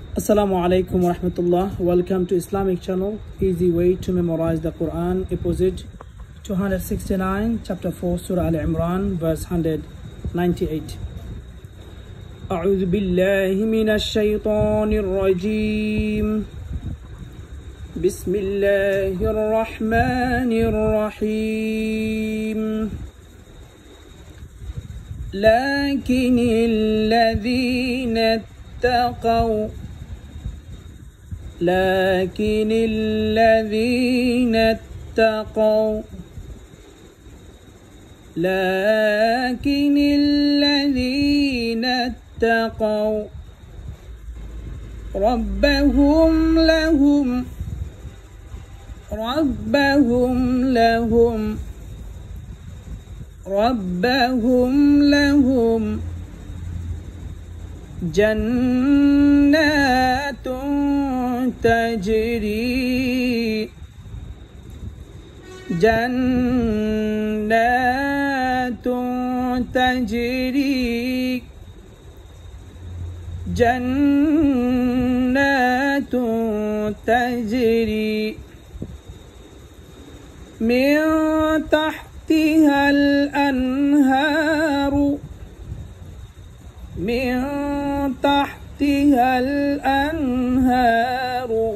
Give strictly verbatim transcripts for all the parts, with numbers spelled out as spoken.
Assalamu alaikum wa rahmatullah. Welcome to Islamic channel, Easy Way to Memorize the Quran, episode two hundred sixty-nine, chapter four, Surah Al-Imran, verse one hundred ninety-eight. أعوذ بالله من الشيطان الرجيم. بسم الله الرحمن الرحيم. لكن الذين اتقوا لكن الذين اتقوا لكن الذين اتقوا ربهم لهم ربهم لهم ربهم لهم جنات تجري جنات تجري جنات تجري من تحتها الأنهار من تحتها الأنهار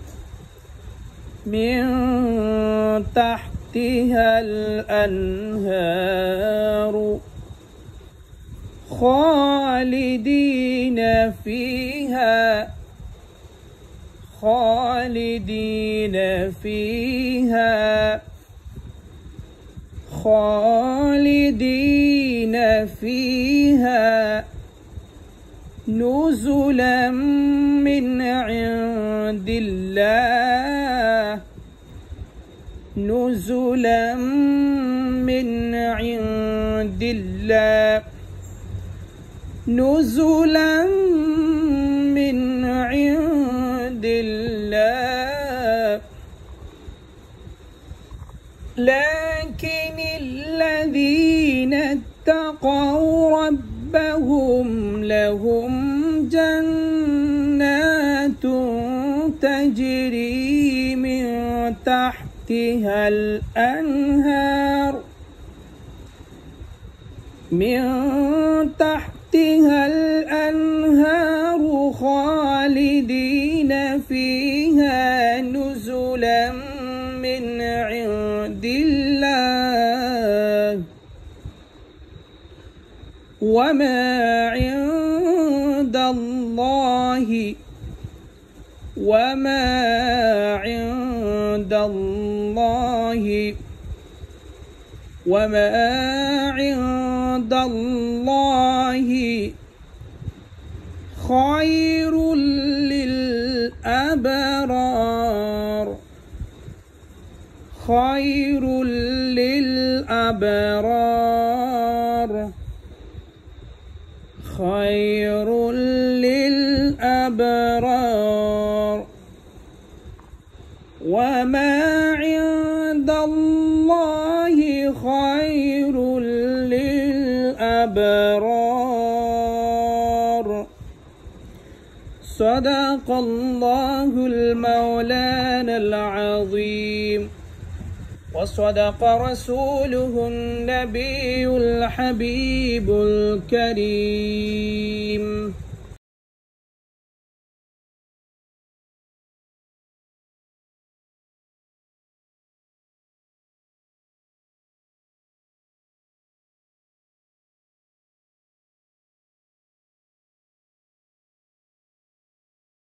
من تحتها الأنهار خالدين فيها خالدين فيها خالدين فيها نزلا من عند الله نزلا من عند الله نزلا من عند الله لكن الذين اتقوا ربهم لهم جنات تجري من تحتها الأنهار من تحتها الأنهار خالدين فيها نزلا من عند الله وما عند الله وما عند الله وما عند الله خير للأبرار خير للأبرار خير للأبرار وما عند الله خير للأبرار صدق الله المولانا العظيم وصدق رسوله النبي الحبيب الكريم.